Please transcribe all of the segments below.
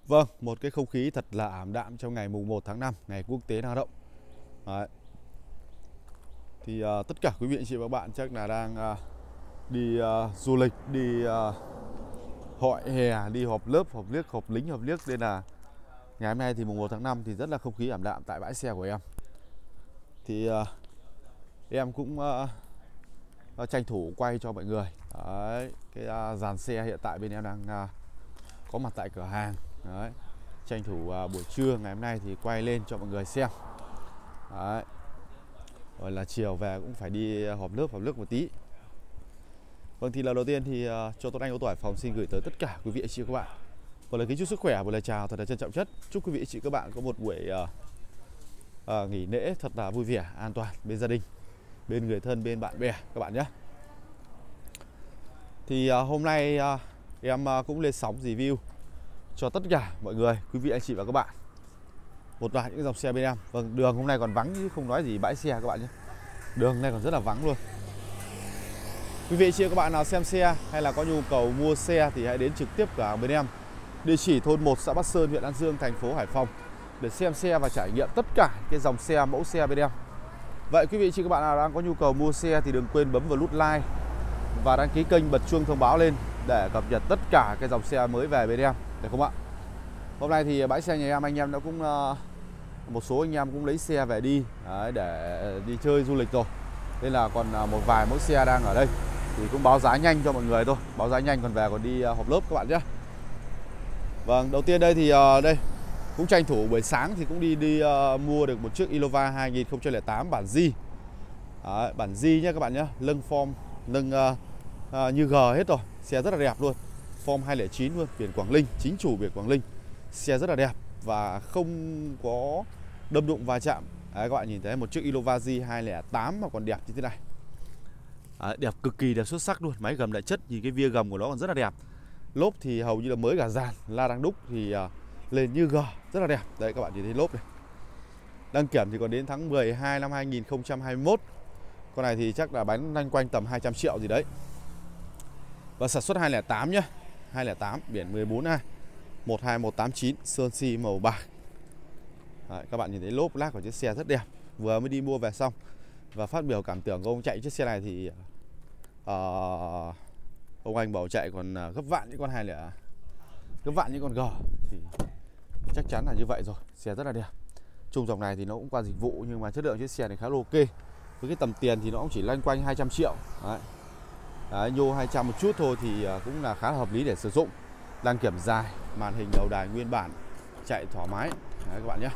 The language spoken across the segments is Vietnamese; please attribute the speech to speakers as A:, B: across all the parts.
A: Vâng, một cái không khí thật là ảm đạm trong ngày mùng 1 tháng 5, ngày quốc tế lao động. Đấy. Thì tất cả quý vị anh chị và các bạn chắc là đang đi du lịch, đi hội hè, đi họp lớp, họp liếc, họp lính, họp liếc. Nên là ngày hôm nay thì mùng 1 tháng 5 thì rất là không khí ảm đạm tại bãi xe của em. Thì em cũng tranh thủ quay cho mọi người. Đấy, cái dàn xe hiện tại bên em đang có mặt tại cửa hàng. Đấy. Tranh thủ buổi trưa ngày hôm nay thì quay lên cho mọi người xem. Đấy. Rồi là chiều về cũng phải đi họp lớp một tí. Vâng, thì lần đầu tiên thì cho Tuấn Anh ô tô Hải Phòng xin gửi tới tất cả quý vị anh chị các bạn một lời kính chúc sức khỏe, một lời chào thật là trân trọng chất. Chúc quý vị anh chị các bạn có một buổi nghỉ lễ thật là vui vẻ, an toàn bên gia đình, bên người thân, bên bạn bè các bạn nhé. Thì hôm nay em cũng lên sóng review cho tất cả mọi người, quý vị anh chị và các bạn một loạt những dòng xe bên em. Vâng, đường hôm nay còn vắng chứ không nói gì bãi xe các bạn nhé. Đường này còn rất là vắng luôn. Quý vị chị các bạn nào xem xe hay là có nhu cầu mua xe thì hãy đến trực tiếp cửa hàng bên em. Địa chỉ thôn 1 xã Bắc Sơn, huyện An Dương, thành phố Hải Phòng để xem xe và trải nghiệm tất cả cái dòng xe, mẫu xe bên em. Vậy quý vị chị các bạn nào đang có nhu cầu mua xe thì đừng quên bấm vào nút like và đăng ký kênh, bật chuông thông báo lên để cập nhật tất cả cái dòng xe mới về bên em, được không ạ? Hôm nay thì bãi xe nhà em, anh em đã cũng một số anh em cũng lấy xe về đi đấy, để đi chơi du lịch rồi. Nên là còn một vài mẫu xe đang ở đây thì cũng báo giá nhanh cho mọi người thôi, báo giá nhanh còn về còn đi họp lớp các bạn nhé. Vâng, đầu tiên đây thì đây cũng tranh thủ buổi sáng thì cũng đi mua được một chiếc Innova 2008 bản G. Đấy, bản G nhé các bạn nhé, lưng form lưng như G hết rồi, xe rất là đẹp luôn, form 209 luôn, biển Quảng Ninh, chính chủ biển Quảng Ninh, xe rất là đẹp và không có đâm đụng va chạm. Đấy, các bạn nhìn thấy một chiếc Innova G 208 mà còn đẹp như thế này. Đấy, đẹp cực kỳ đẹp, xuất sắc luôn, máy gầm đại chất, nhìn cái vía gầm của nó còn rất là đẹp. Lốp thì hầu như là mới cả dàn, la đăng đúc thì lên như G, rất là đẹp. Đấy các bạn nhìn thấy lốp này. Đăng kiểm thì còn đến tháng 12 năm 2021. Con này thì chắc là bán loanh quanh tầm 200 triệu gì đấy. Và sản xuất 208 nhá. 208 biển 14A 12189, sơn xi màu bạc. Đấy, các bạn nhìn thấy lốp lác của chiếc xe rất đẹp, vừa mới đi mua về xong. Và phát biểu cảm tưởng của ông chạy chiếc xe này thì ông anh bảo chạy còn gấp vạn những con gấp vạn những con G thì chắc chắn là như vậy rồi. Xe rất là đẹp. Chung dòng này thì nó cũng qua dịch vụ nhưng mà chất lượng chiếc xe này khá là ok. Với cái tầm tiền thì nó cũng chỉ loanh quanh 200 triệu. Đấy. Đấy, nhô 200 một chút thôi thì cũng là khá là hợp lý để sử dụng. Đăng kiểm dài, màn hình đầu đài nguyên bản, chạy thoải mái. Đấy các bạn nhé.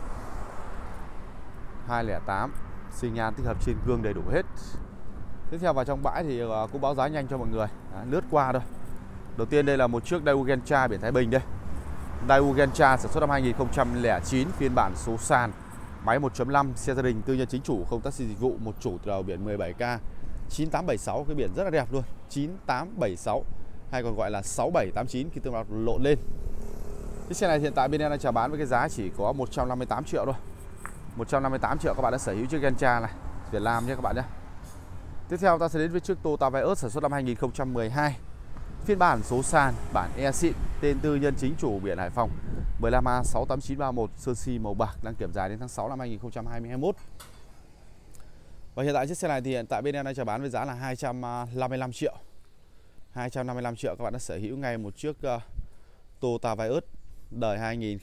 A: 208, xi nhan tích hợp trên gương đầy đủ hết. Tiếp theo vào trong bãi thì cũng báo giá nhanh cho mọi người. Đấy, lướt qua thôi. Đầu tiên đây là một chiếc Daewoo Gentra biển Thái Bình đây. Daewoo Gentra sản xuất năm 2009, phiên bản số sàn, máy 1.5, xe gia đình tư nhân chính chủ, không taxi dịch vụ, một chủ từ đầu biển 17K 9876, cái biển rất là đẹp luôn, 9876 hay còn gọi là 6789 khi tương lai lộn lên. Cái xe này hiện tại bên em đang chào bán với cái giá chỉ có 158 triệu thôi. 158 triệu các bạn đã sở hữu chiếc Gentra này, Việt Nam nhé các bạn nhé. Tiếp theo ta sẽ đến với chiếc Toyota Vios sản xuất năm 2012. Phiên bản số sàn, bản E xịn, tên tư nhân chính chủ biển Hải Phòng, 15A 68931, sơn xi màu bạc, đăng kiểm dài đến tháng 6 năm 2021. Và hiện tại chiếc xe này thì hiện tại bên em đang chào bán với giá là 255 triệu. 255 triệu các bạn đã sở hữu ngay một chiếc Toyota Vios đời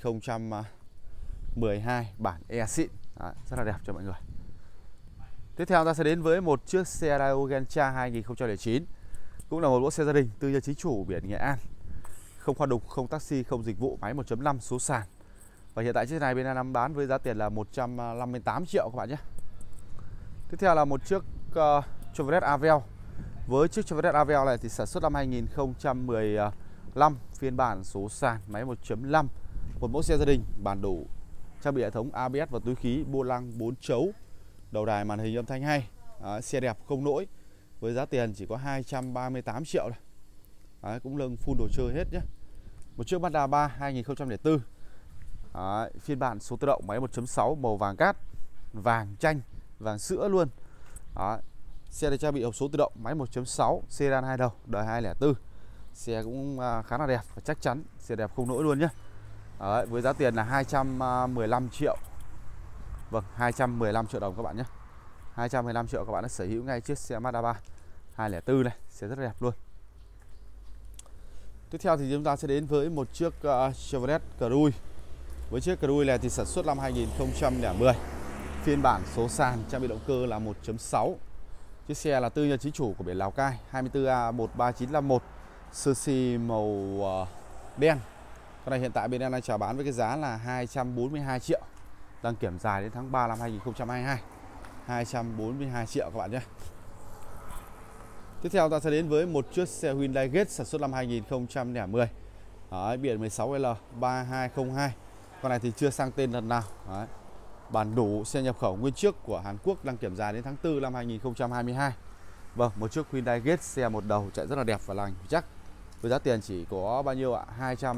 A: 2012 bản E xịn. Đấy, rất là đẹp cho mọi người. Tiếp theo ta sẽ đến với một chiếc xe Daewoo Gentra 2009. Cũng là một mẫu xe gia đình tư nhân chính chủ biển Nghệ An, không khoan đục, không taxi, không dịch vụ, máy 1.5 số sàn. Và hiện tại chiếc này bên em bán với giá tiền là 158 triệu các bạn nhé. Tiếp theo là một chiếc Chevrolet Aveo. Với chiếc Chevrolet Aveo này thì sản xuất năm 2015, phiên bản số sàn, máy 1.5, một mẫu xe gia đình, bản đủ, trang bị hệ thống ABS và túi khí, vô lăng 4 chấu, đầu đài màn hình âm thanh hay. Xe đẹp không lỗi, với giá tiền chỉ có 238 triệu này. Đấy, cũng lưng full đồ chơi hết nhé. Một chiếc Mazda 3 2004. Đấy, phiên bản số tự động, máy 1.6, màu vàng cát, vàng chanh, vàng sữa luôn. Đấy, xe được trang bị hộp số tự động, máy 1.6, sedan 2 đầu, đời 2004. Xe cũng khá là đẹp và chắc chắn, xe đẹp không lỗi luôn nhé. Đấy, với giá tiền là 215 triệu. Vâng, 215 triệu đồng các bạn nhé. 215 triệu các bạn đã sở hữu ngay chiếc xe Mazda 3 204 này, xe rất đẹp luôn. Tiếp theo thì chúng ta sẽ đến với một chiếc Chevrolet Cruze. Với chiếc Cruze này thì sản xuất năm 2010. Phiên bản số sàn, trang bị động cơ là 1.6. Chiếc xe là tư nhân chính chủ của biển Lào Cai, 24A13951, sơ si màu đen. Con này hiện tại bên em đang chào bán với cái giá là 242 triệu. Đăng kiểm dài đến tháng 3 năm 2022. 242 triệu các bạn nhé. Tiếp theo ta sẽ đến với một chiếc xe Hyundai Getz sản xuất năm 2010. Đấy, biển 16L3202. Con này thì chưa sang tên lần nào. Đấy. Bản đủ, xe nhập khẩu nguyên chiếc của Hàn Quốc, đăng kiểm dài đến tháng 4 năm 2022. Vâng, một chiếc Hyundai Getz, xe một đầu chạy rất là đẹp và lành chắc. Với giá tiền chỉ có bao nhiêu ạ?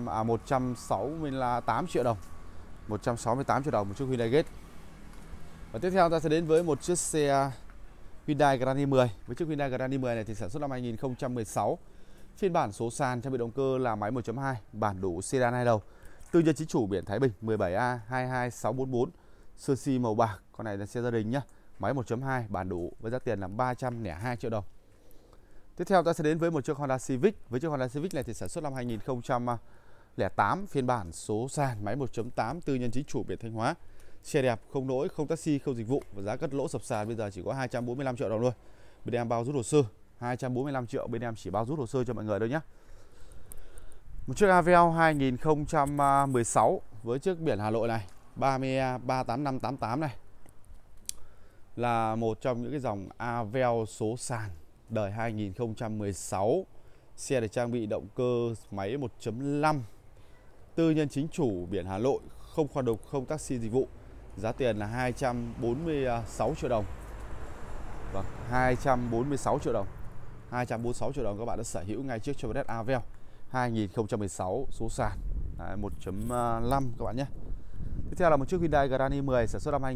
A: 168 triệu đồng. 168 triệu đồng một chiếc Hyundai Getz. Và tiếp theo ta sẽ đến với một chiếc xe Hyundai Grand 10. Với chiếc Hyundai Grand 10 này thì sản xuất năm 2016. Phiên bản số sàn, trang bị động cơ là máy 1.2, bản đủ sedan 2 đầu. Tư nhân chính chủ biển Thái Bình, 17A22644, sơ si màu bạc. Con này là xe gia đình nhá. Máy 1.2, bản đủ với giá tiền là 302 triệu đồng. Tiếp theo ta sẽ đến với một chiếc Honda Civic. Với chiếc Honda Civic này thì sản xuất năm 2008, phiên bản số sàn, máy 1.8, tư nhân chính chủ biển Thanh Hóa. Xe đẹp, không lỗi, không taxi, không dịch vụ và giá cất lỗ sập sàn bây giờ chỉ có 245 triệu đồng thôi. Bên em bao rút hồ sơ, 245 triệu bên em chỉ bao rút hồ sơ cho mọi người thôi nhé. Một chiếc Aveo 2016 với chiếc biển Hà Nội này, 30A38588 này, là một trong những cái dòng Aveo số sàn đời 2016. Xe được trang bị động cơ máy 1.5, tư nhân chính chủ biển Hà Nội, không khoan đục, không taxi dịch vụ. Giá tiền là 246 triệu đồng. Vâng, 246 triệu đồng. 246 triệu đồng các bạn đã sở hữu ngay chiếc Chevrolet Aveo 2016 số sàn 1.5 các bạn nhé. Tiếp theo là một chiếc Hyundai Grand i10 sản xuất năm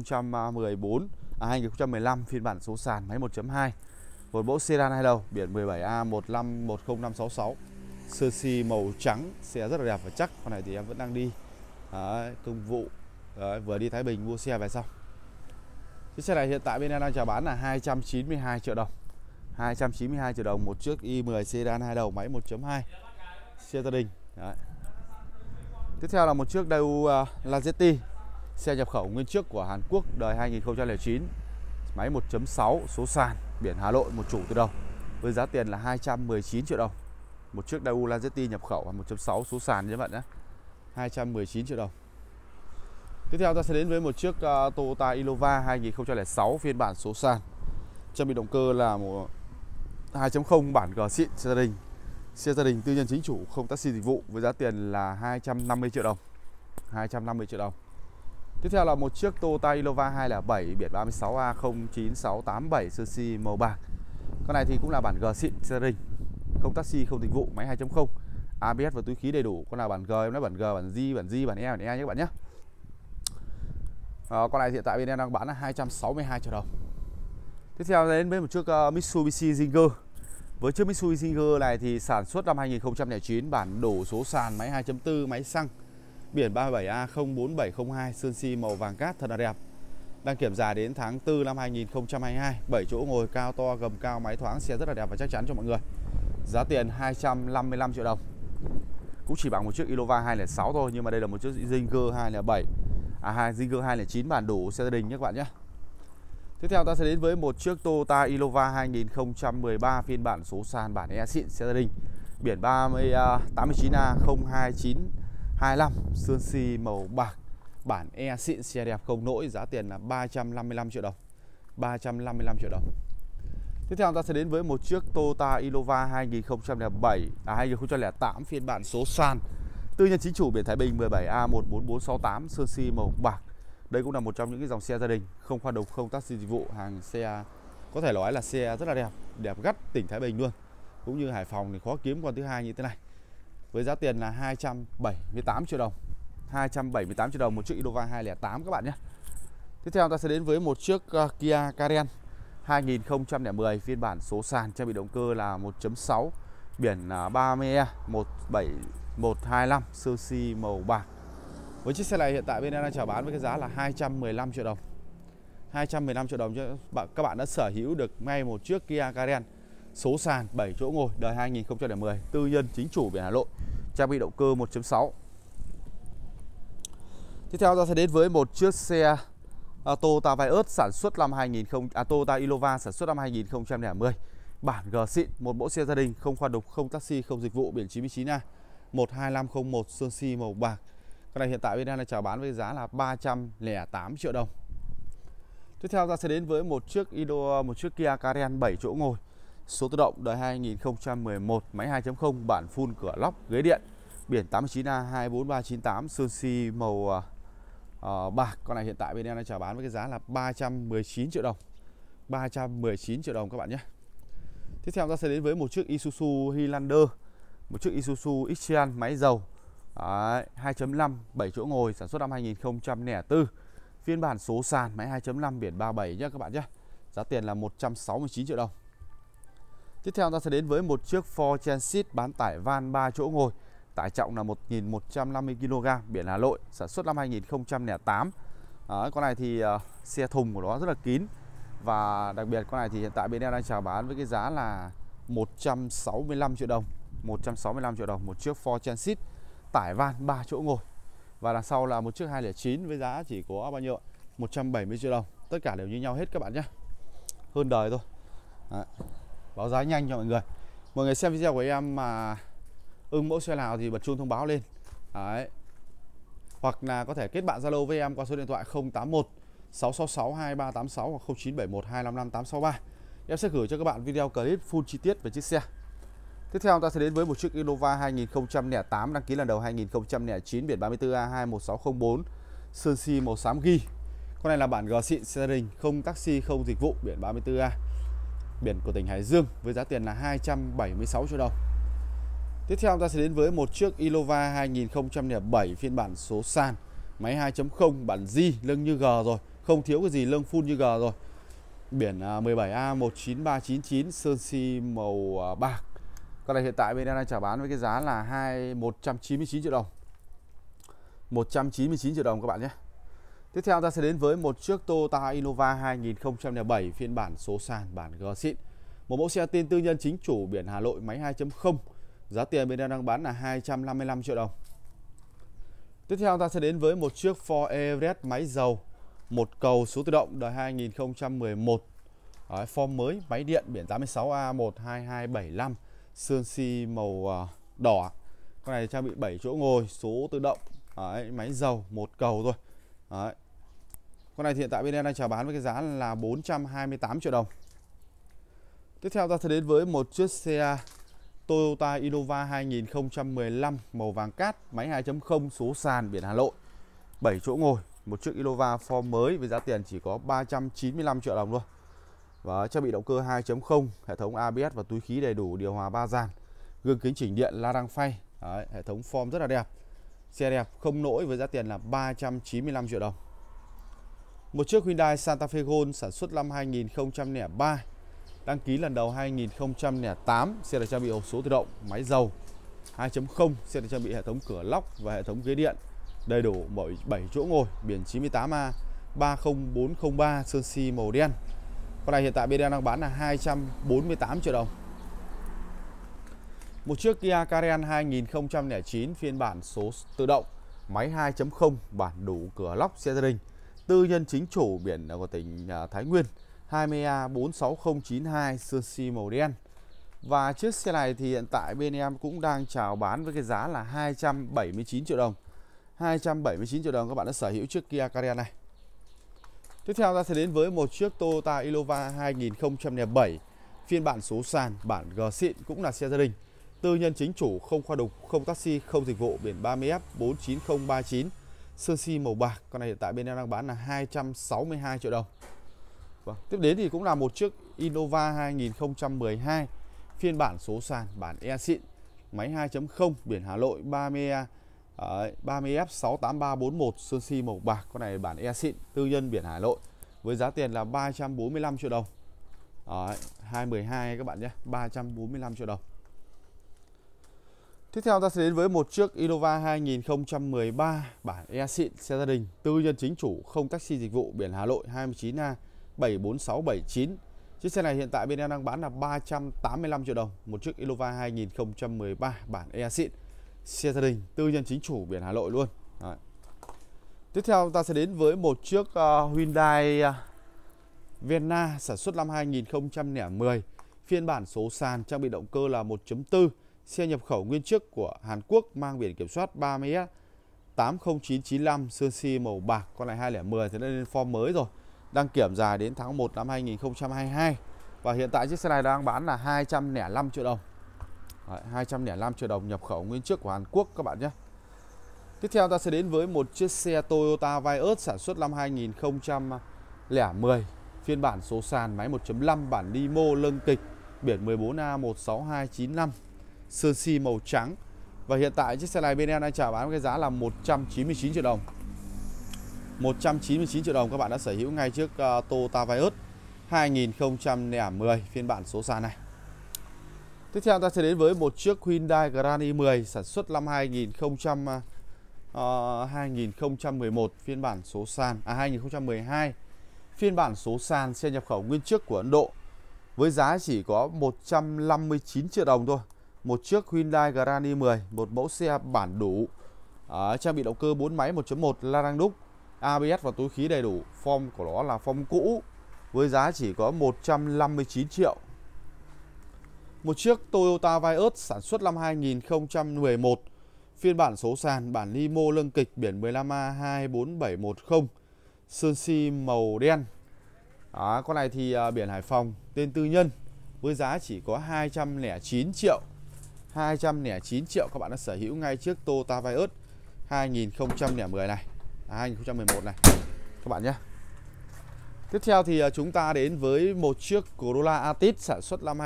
A: 2015, phiên bản số sàn, máy 1.2, một mẫu sedan 2 đầu, biển 17A1510566, sơ si màu trắng, xe rất là đẹp và chắc. Con này thì em vẫn đang đi công vụ. Đấy, vừa đi Thái Bình mua xe về xong. Chiếc xe này hiện tại bên em đang chào bán là 292 triệu đồng. 292 triệu đồng một chiếc i10 sedan 2 đầu, máy 1.2, xe gia đình. Đấy. Tiếp theo là một chiếc Daewoo Lazetti, xe nhập khẩu nguyên chiếc của Hàn Quốc, đời 2009, máy 1.6, số sàn, biển Hà Nội, một chủ từ đầu, với giá tiền là 219 triệu đồng. Một chiếc Daewoo Lazetti nhập khẩu 1.6 số sàn như vậy nhé. 219 triệu đồng. Tiếp theo ta sẽ đến với một chiếc Toyota Innova 2006, phiên bản số sàn. Trang bị động cơ là một 2.0 bản G xịn, xe gia đình. Xe gia đình tư nhân chính chủ, không taxi dịch vụ, với giá tiền là 250 triệu đồng. 250 triệu đồng. Tiếp theo là một chiếc Toyota Innova 207, biển 36A09687, sơ si màu bạc. Con này thì cũng là bản G xịn, xe gia đình, không taxi, không dịch vụ, máy 2.0, ABS và túi khí đầy đủ. Con nào bản G em nói bản G, bản G, bản G, bản E, bản E nhé các bạn nhé. Con này hiện tại bên em đang bán là 262 triệu đồng. Tiếp theo đến với một chiếc Mitsubishi Zinger. Với chiếc Mitsubishi Zinger này thì sản xuất năm 2009, bản đủ số sàn, máy 2.4, máy xăng, biển 37A04702, sơn si màu vàng cát, thật là đẹp. Đăng kiểm dài đến tháng 4 năm 2022, 7 chỗ ngồi, cao to, gầm cao, máy thoáng, xe rất là đẹp và chắc chắn cho mọi người. Giá tiền 255 triệu đồng. Cũng chỉ bằng một chiếc Innova 206 thôi, nhưng mà đây là một chiếc Zinger 207. Zinger 209 bản đủ, xe gia đình nhé các bạn nhé. Tiếp theo ta sẽ đến với một chiếc Toyota Innova 2013, phiên bản số sàn, bản E xịn, xe gia đình, biển 89A02925, sơn si màu bạc, bản E xịn, xe đẹp không lỗi, giá tiền là 355 triệu đồng. 355 triệu đồng. Tiếp theo ta sẽ đến với một chiếc Toyota Innova 2008, phiên bản số sàn, tư nhân chính chủ biển Thái Bình, 17A14468, sơn si màu bạc. Đây cũng là một trong những cái dòng xe gia đình, không khoan đục, không taxi dịch vụ, hàng xe có thể nói là xe rất là đẹp, đẹp gắt tỉnh Thái Bình luôn. Cũng như Hải Phòng thì khó kiếm con thứ hai như thế này. Với giá tiền là 278 triệu đồng. 278 triệu đồng một chiếc Innova 208 các bạn nhé. Tiếp theo ta sẽ đến với một chiếc Kia Carens 2010, phiên bản số sàn, trang bị động cơ là 1.6, biển 30E17125, sơ si màu bạc. Với chiếc xe này hiện tại bên em đang chào bán với cái giá là 215 triệu đồng. 215 triệu đồng cho các bạn đã sở hữu được ngay một chiếc Kia Carens số sàn 7 chỗ ngồi đời 2010, tư nhân chính chủ biển Hà Nội, trang bị động cơ 1.6. Tiếp theo ta sẽ đến với một chiếc xe Toyota Vios sản xuất năm 2000, Toyota Innova sản xuất năm 2010. Bản G xịn, một mẫu xe gia đình, không khoan đục, không taxi, không dịch vụ, biển 99A 12501, sơn si màu bạc. Con này hiện tại bên em là chào bán với giá là 308 triệu đồng. Tiếp theo ta sẽ đến với một chiếc Kia Carens 7 chỗ ngồi, số tự động đời 2011, máy 2.0, bản full cửa lóc, ghế điện, biển 89A 24398, sơn si màu bạc. Con này hiện tại bên em đang chào bán với cái giá là 319 triệu đồng. 319 triệu đồng các bạn nhé. Tiếp theo ta sẽ đến với một chiếc Isuzu Highlander, một chiếc Isuzu Xtran máy dầu 2.5 7 chỗ ngồi, sản xuất năm 2004. Phiên bản số sàn, máy 2.5, biển 37 nhé các bạn nhé. Giá tiền là 169 triệu đồng. Tiếp theo ta sẽ đến với một chiếc Ford Transit bán tải van 3 chỗ ngồi, tải trọng là 1.150 kg, biển Hà Nội, sản xuất năm 2008. Con này thì xe thùng của nó rất là kín. Và đặc biệt con này thì hiện tại bên em đang chào bán với cái giá là 165 triệu đồng. 165 triệu đồng một chiếc Ford Transit tải van 3 chỗ ngồi. Và đằng sau là một chiếc 209 với giá chỉ có bao nhiêu? 170 triệu đồng. Tất cả đều như nhau hết các bạn nhé. Hơn đời thôi. Đấy. Báo giá nhanh cho mọi người. Mọi người xem video của em mà ưng mẫu xe nào thì bật chuông thông báo lên. Đấy. Hoặc là có thể kết bạn Zalo với em qua số điện thoại 081 666 2386 hoặc 0971 255 863. Em sẽ gửi cho các bạn video clip full chi tiết về chiếc xe. Tiếp theo ta sẽ đến với một chiếc Innova 2008, đăng ký lần đầu 2009, biển 34A 21604, sơn si màu xám ghi. Con này là bản G xịn, xe gia đình, không taxi, không dịch vụ, biển 34A, biển của tỉnh Hải Dương, với giá tiền là 276 triệu đồng. Tiếp theo ta sẽ đến với một chiếc Innova 2007, phiên bản số sàn, máy 2.0, bản G, lưng như G rồi, không thiếu cái gì, lưng full như G rồi. Biển 17A 19399, sơn si màu bạc. Con này hiện tại bên em đang chào bán với cái giá là 199 triệu đồng. 199 triệu đồng các bạn nhé. Tiếp theo ta sẽ đến với một chiếc Toyota Innova 2007, phiên bản số sàn, bản G xịn. Một mẫu xe tên tư nhân chính chủ, biển Hà Nội, máy 2.0. Giá tiền bên em đang bán là 255 triệu đồng. Tiếp theo ta sẽ đến với một chiếc Ford Everest máy dầu, một cầu, số tự động, đời 2011. Đấy, form mới, máy điện, biển 86A 12275, sơn si màu đỏ. Con này trang bị 7 chỗ ngồi, số tự động. Đấy, máy dầu, một cầu thôi. Đấy. Con này hiện tại bên em đang chào bán với cái giá là 428 triệu đồng. Tiếp theo ta sẽ đến với một chiếc xe Toyota Innova 2015, màu vàng cát, máy 2.0, số sàn, biển Hà Nội, 7 chỗ ngồi. Một chiếc Innova form mới với giá tiền chỉ có 395 triệu đồng thôi. Và trang bị động cơ 2.0, hệ thống ABS và túi khí đầy đủ, điều hòa 3 dàn, gương kính chỉnh điện, la răng phay. Đấy, hệ thống form rất là đẹp. Xe đẹp không lỗi với giá tiền là 395 triệu đồng. Một chiếc Hyundai Santa Fe Gold sản xuất năm 2003, đăng ký lần đầu 2008, xe được trang bị hộp số tự động, máy dầu 2.0, xe được trang bị hệ thống cửa lóc và hệ thống ghế điện đầy đủ, 7 chỗ ngồi, biển 98A 30403, sơn si màu đen. Con này hiện tại bên em đang bán là 248 triệu đồng. Một chiếc Kia Carens 2009, phiên bản số tự động, máy 2.0, bản đủ cửa lóc, xe gia đình, tư nhân chính chủ, biển của tỉnh Thái Nguyên, 20A 46092, sơn si màu đen. Và chiếc xe này thì hiện tại bên em cũng đang chào bán với cái giá là 279 triệu đồng. 279 triệu đồng các bạn đã sở hữu chiếc Kia Carens này. Tiếp theo ta sẽ đến với một chiếc Toyota Innova 2007, phiên bản số sàn, bản G xịn, cũng là xe gia đình, tư nhân chính chủ, không khoa đục, không taxi, không dịch vụ, biển 30F 49039, sơn si màu bạc. Con này hiện tại bên em đang bán là 262 triệu đồng. Vâng. Tiếp đến thì cũng là một chiếc Innova 2012, phiên bản số sàn, bản E xịn, máy 2.0, biển Hà Nội, 30F 68341, sơn si màu bạc. Con này bản E xịn, tư nhân, biển Hà Nội, với giá tiền là 345 triệu đồng. 212 các bạn nhé, 345 triệu đồng. Tiếp theo ta sẽ đến với một chiếc Innova 2013 bản E xịn, xe gia đình, tư nhân chính chủ, không taxi dịch vụ, biển Hà Nội 29A 74679. Chiếc xe này hiện tại bên em đang bán là 385 triệu đồng. Một chiếc Innova 2013 bản E xịn, xe gia đình, tư nhân chính chủ, biển Hà Nội luôn. Đấy. Tiếp theo ta sẽ đến với một chiếc Hyundai Verna sản xuất năm 2010, phiên bản số sàn, trang bị động cơ là 1.4, xe nhập khẩu nguyên chiếc của Hàn Quốc, mang biển kiểm soát 30S 80995, sơn si màu bạc. Con này 2010 thì nó lên form mới rồi, đăng kiểm dài đến tháng 1 năm 2022 và hiện tại chiếc xe này đang bán là 205 triệu đồng. Đấy, 205 triệu đồng, nhập khẩu nguyên chiếc của Hàn Quốc các bạn nhé. Tiếp theo ta sẽ đến với một chiếc xe Toyota Vios sản xuất năm 2010, phiên bản số sàn, máy 1.5, bản Limo lưng kịch, biển 14A16295, sơn si màu trắng. Và hiện tại chiếc xe này bên em đang chào bán với cái giá là 199 triệu đồng. 199 triệu đồng các bạn đã sở hữu ngay chiếc Toyota Vios 2010 phiên bản số sàn này. Tiếp theo ta sẽ đến với một chiếc Hyundai Grand i10 sản xuất năm 2011 phiên bản số sàn, 2012 phiên bản số sàn, xe nhập khẩu nguyên chiếc của Ấn Độ với giá chỉ có 159 triệu đồng thôi. Một chiếc Hyundai Grand i10, một mẫu xe bản đủ, trang bị động cơ 4 máy 1.1 la răng đúc, ABS và túi khí đầy đủ. Form của nó là form cũ với giá chỉ có 159 triệu. Một chiếc Toyota Vios sản xuất năm 2011, phiên bản số sàn, bản Limo lưng kịch, biển 15A24710, sơn si màu đen. Con này thì biển Hải Phòng, tên tư nhân, với giá chỉ có 209 triệu. 209 triệu các bạn đã sở hữu ngay chiếc Toyota Vios 2010 này, 2011 này các bạn nhé. Tiếp theo thì chúng ta đến với một chiếc Corolla Altis sản xuất năm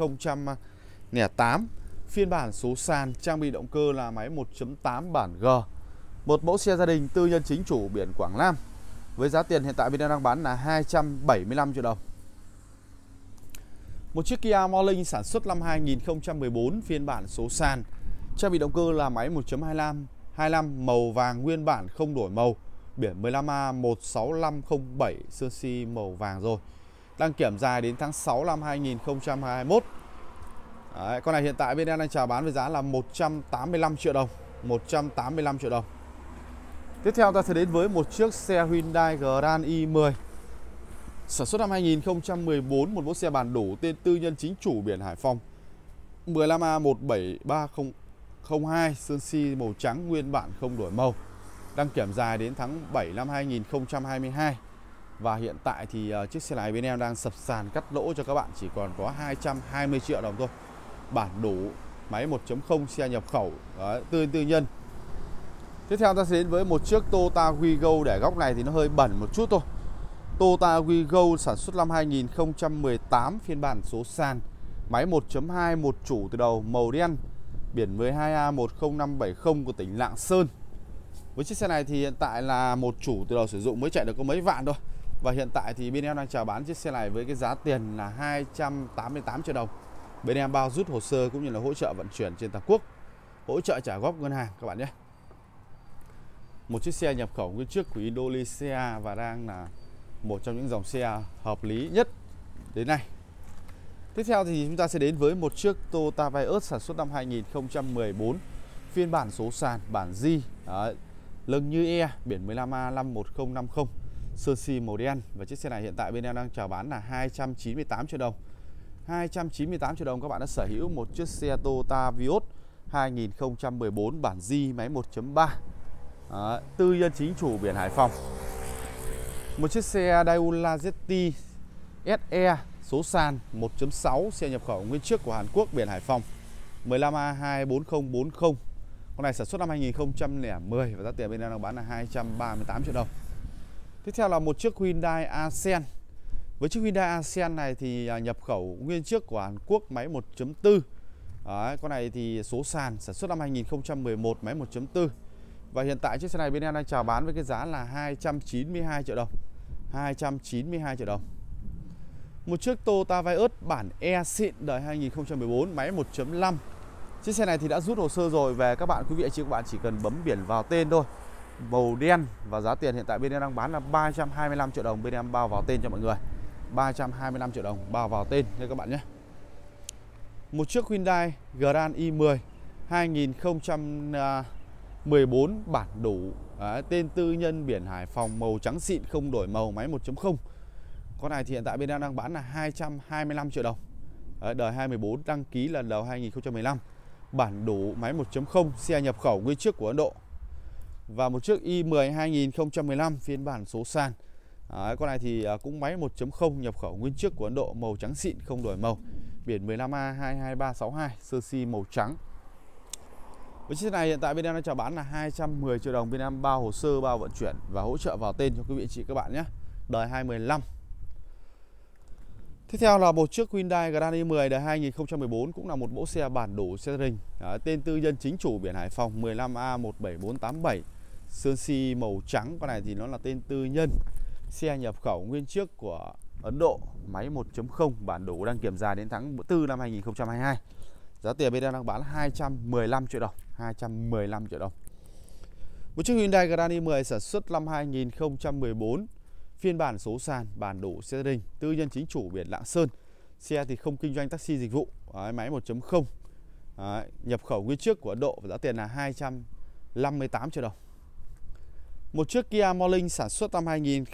A: 2008, phiên bản số sàn, trang bị động cơ là máy 1.8 bản G. Một mẫu xe gia đình, tư nhân chính chủ, biển Quảng Nam, với giá tiền hiện tại bên em đang bán là 275 triệu đồng. Một chiếc Kia Morning sản xuất năm 2014, phiên bản số sàn, trang bị động cơ là máy 1.25 màu vàng nguyên bản, không đổi màu, biển 15A16507, sơn si màu vàng rồi, đăng kiểm dài đến tháng 6 năm 2021. Đấy, con này hiện tại bên em đang chào bán với giá là 185 triệu đồng. 185 triệu đồng. Tiếp theo ta sẽ đến với một chiếc xe Hyundai Grand i10 sản xuất năm 2014, một mẫu xe bản đủ, tên tư nhân chính chủ, biển Hải Phòng, 15A17302, sơn si màu trắng nguyên bản, không đổi màu, đăng kiểm dài đến tháng 7 năm 2022. Và hiện tại thì chiếc xe này bên em đang sập sàn cắt lỗ cho các bạn, chỉ còn có 220 triệu đồng thôi. Bản đủ, máy 1.0, xe nhập khẩu, tư nhân. Tiếp theo ta sẽ đến với một chiếc Toyota Wigo, để góc này thì nó hơi bẩn một chút thôi. Toyota Wigo sản xuất năm 2018, phiên bản số sàn, máy 1.2, một chủ từ đầu, màu đen, biển 12A10570 của tỉnh Lạng Sơn. Với chiếc xe này thì hiện tại là một chủ từ đầu sử dụng, mới chạy được có mấy vạn thôi. Và hiện tại thì bên em đang chào bán chiếc xe này với cái giá tiền là 288 triệu đồng. Bên em bao rút hồ sơ cũng như là hỗ trợ vận chuyển trên toàn quốc, hỗ trợ trả góp ngân hàng các bạn nhé. Một chiếc xe nhập khẩu nguyên chiếc của Indonesia và đang là một trong những dòng xe hợp lý nhất đến nay. Tiếp theo thì chúng ta sẽ đến với một chiếc Toyota Vios sản xuất năm 2014, phiên bản số sàn, bản G, lưng như E, biển 15A51050, sơn si màu đen. Và chiếc xe này hiện tại bên em đang chào bán là 298 triệu đồng. 298 triệu đồng các bạn đã sở hữu một chiếc xe Toyota Vios 2014 bản G, máy 1.3, tư nhân chính chủ, biển Hải Phòng. Một chiếc xe Daewoo Lazetti SE số sàn 1.6, xe nhập khẩu nguyên chiếc của Hàn Quốc, biển Hải Phòng, 15A24040. Con này sản xuất năm 2010 và giá tiền bên em đang bán là 238 triệu đồng. Tiếp theo là một chiếc Hyundai Accent. Với chiếc Hyundai Accent này thì nhập khẩu nguyên chiếc của Hàn Quốc, máy 1.4. Con này thì số sàn, sản xuất năm 2011, máy 1.4. Và hiện tại chiếc xe này bên em đang chào bán với cái giá là 292 triệu đồng. 292 triệu đồng. Một chiếc Toyota Vios bản E xịn đời 2014, máy 1.5, Chiếc xe này thì đã rút hồ sơ rồi, về các bạn quý vị anh chị các bạn chỉ cần bấm biển vào tên thôi. Màu đen, và giá tiền hiện tại bên em đang bán là 325 triệu đồng, bên em bao vào tên cho mọi người. 325 triệu đồng bao vào tên nha các bạn nhé. Một chiếc Hyundai Grand i10 2014 bản đủ, tên tư nhân, biển Hải Phòng, màu trắng xịn, không đổi màu, máy 1.0. Con này thì hiện tại bên em đang bán là 225 triệu đồng. Đời 2014, đăng ký là đầu 2015. Bản đủ, máy 1.0, xe nhập khẩu nguyên chiếc của Ấn Độ. Và một chiếc i10 2015 phiên bản số sàn. Con này thì cũng máy 1.0 nhập khẩu nguyên chiếc của Ấn Độ, màu trắng xịn, không đổi màu, biển 15A22362, sơ si màu trắng. Với chiếc này hiện tại bên em đang chào bán là 210 triệu đồng, bên em bao hồ sơ, bao vận chuyển và hỗ trợ vào tên cho quý vị chị các bạn nhé. Đời 2015. Tiếp theo là một chiếc Hyundai Grand i10 đời 2014, cũng là một mẫu xe bản đủ, xe gia đình, tên tư nhân, chính chủ, biển Hải Phòng, 15A17487, sơn si màu trắng. Con này thì nó là tên tư nhân, xe nhập khẩu nguyên chiếc của Ấn Độ, máy 1.0, bản đủ, đăng kiểm dài đến tháng 4 năm 2022. Giá tiền bên em đang bán 215 triệu đồng, 215 triệu đồng. Một chiếc Hyundai Grand i10 sản xuất năm 2014, phiên bản số sàn, bản đủ, xe gia đình, tư nhân, chính chủ, biển Lạng Sơn. Xe thì không kinh doanh taxi dịch vụ, máy 1.0, nhập khẩu nguyên chiếc của Ấn Độ, và giá tiền là 258 triệu đồng. Một chiếc Kia Morning sản xuất năm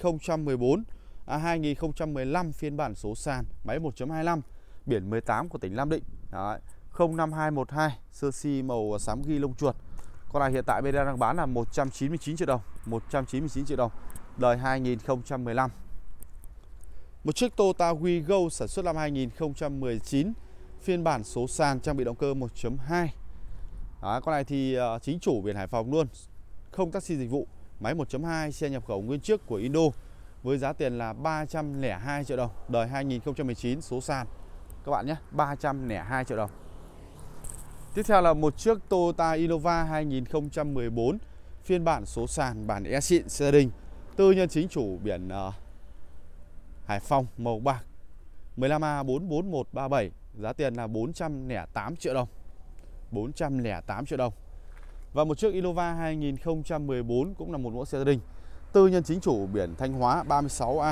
A: 2015, phiên bản số sàn, máy 1.25, biển 18 của tỉnh Nam Định, 05212, sơ si màu xám ghi lông chuột. Con này hiện tại bên đang bán là 199 triệu đồng, 199 triệu đồng, đời 2015. Một chiếc Toyota Wigo sản xuất năm 2019, phiên bản số sàn, trang bị động cơ 1.2. Con này thì chính chủ, biển Hải Phòng luôn, không taxi dịch vụ, máy 1.2, xe nhập khẩu nguyên chiếc của Indo, với giá tiền là 302 triệu đồng, đời 2019, số sàn các bạn nhé, 302 triệu đồng. Tiếp theo là một chiếc Toyota Innova 2014, phiên bản số sàn, bản E xịn, xe gia đình, tư nhân, chính chủ, biển Hải Phòng, màu bạc, 15A44137, giá tiền là 408 triệu đồng, 408 triệu đồng. Và một chiếc Innova 2014 cũng là một mẫu xe gia đình, tư nhân, chính chủ, biển Thanh Hóa, 36A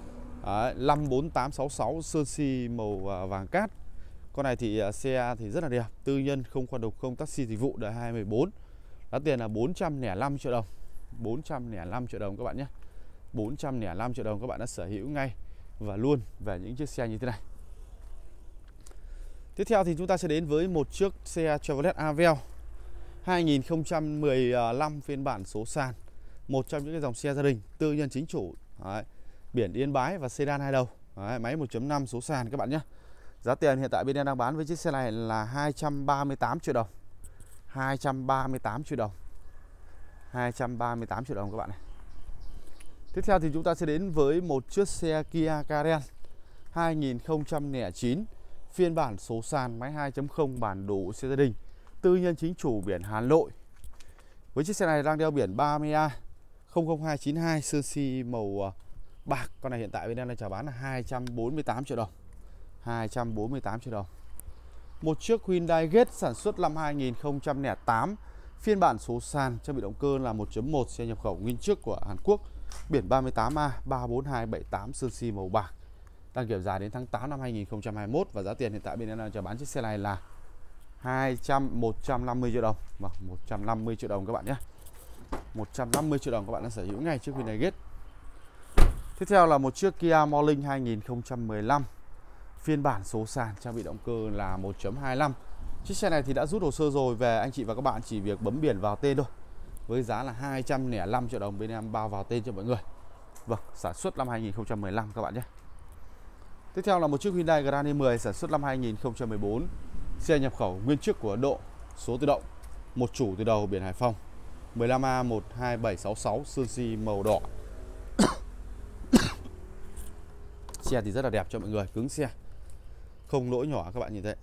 A: 54866, sơn si màu vàng cát. Con này thì xe thì rất là đẹp, tư nhân, không qua độc, không taxi dịch vụ, đời 2014. Giá tiền là 405 triệu đồng, 405 triệu đồng các bạn nhé. 405 triệu đồng các bạn đã sở hữu ngay và luôn về những chiếc xe như thế này. Tiếp theo thì chúng ta sẽ đến với một chiếc xe Chevrolet Aveo 2015, phiên bản số sàn, một trong những cái dòng xe gia đình, tư nhân, chính chủ, biển Yên Bái và sedan 2 đầu, máy 1.5, số sàn các bạn nhé. Giá tiền hiện tại bên em đang bán với chiếc xe này là 238 triệu đồng, 238 triệu đồng, 238 triệu đồng các bạn này. Tiếp theo thì chúng ta sẽ đến với một chiếc xe Kia Carens 2009, phiên bản số sàn, máy 2.0, bản đủ, xe gia đình, tư nhân, chính chủ, biển Hà Nội. Với chiếc xe này đang đeo biển 30A 00292, sơn si màu bạc. Con này hiện tại bên em đang chào bán là 248 triệu đồng, 248 triệu đồng. Một chiếc Hyundai Getz sản xuất năm 2008, phiên bản số sàn, trang bị động cơ là 1.1, xe nhập khẩu nguyên chiếc của Hàn Quốc, biển 38A 34278, sơn si màu bạc, đăng kiểm dài đến tháng 8 năm 2021. Và giá tiền hiện tại bên em đang chào bán chiếc xe này là 150 triệu đồng, 150 triệu đồng các bạn nhé. 150 triệu đồng các bạn đã sở hữu ngay chiếc Hyundai Getz. Tiếp theo là một chiếc Kia Morning 2015, phiên bản số sàn, trang bị động cơ là 1.25. Chiếc xe này thì đã rút hồ sơ rồi, về anh chị và các bạn chỉ việc bấm biển vào tên thôi, với giá là 205 triệu đồng, bên em bao vào tên cho mọi người. Vâng, sản xuất năm 2015 các bạn nhé. Tiếp theo là một chiếc Hyundai Grand i10 sản xuất năm 2014, xe nhập khẩu nguyên chiếc của Ấn Độ, số tự động, một chủ từ đầu, biển Hải Phòng, 15A12766, sơn si màu đỏ. Xe thì rất là đẹp cho mọi người, cứng xe, không lỗi nhỏ các bạn nhìn thấy.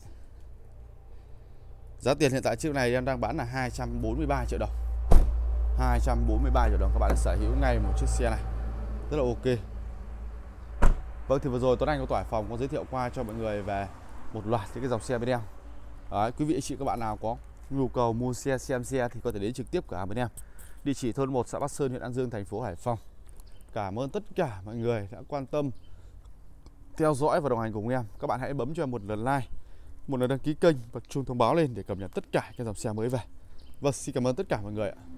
A: Giá tiền hiện tại chiếc này em đang bán là 243 triệu đồng, 243 triệu đồng các bạn đã sở hữu ngay một chiếc xe này, rất là ok. Vâng, thì vừa rồi Tuấn Anh của Tỏi Hải Phòng có giới thiệu qua cho mọi người về một loạt những cái dòng xe bên em. Đấy, quý vị anh chị các bạn nào có nhu cầu mua xe, xem xe thì có thể đến trực tiếp cửa hàng bên em. Địa chỉ thôn 1 xã Bắc Sơn, huyện An Dương, thành phố Hải Phòng. Cảm ơn tất cả mọi người đã quan tâm theo dõi và đồng hành cùng em. Các bạn hãy bấm cho em một lượt like, một lượt đăng ký kênh và chuông thông báo lên để cập nhật tất cả các dòng xe mới về. Vâng, xin cảm ơn tất cả mọi người ạ.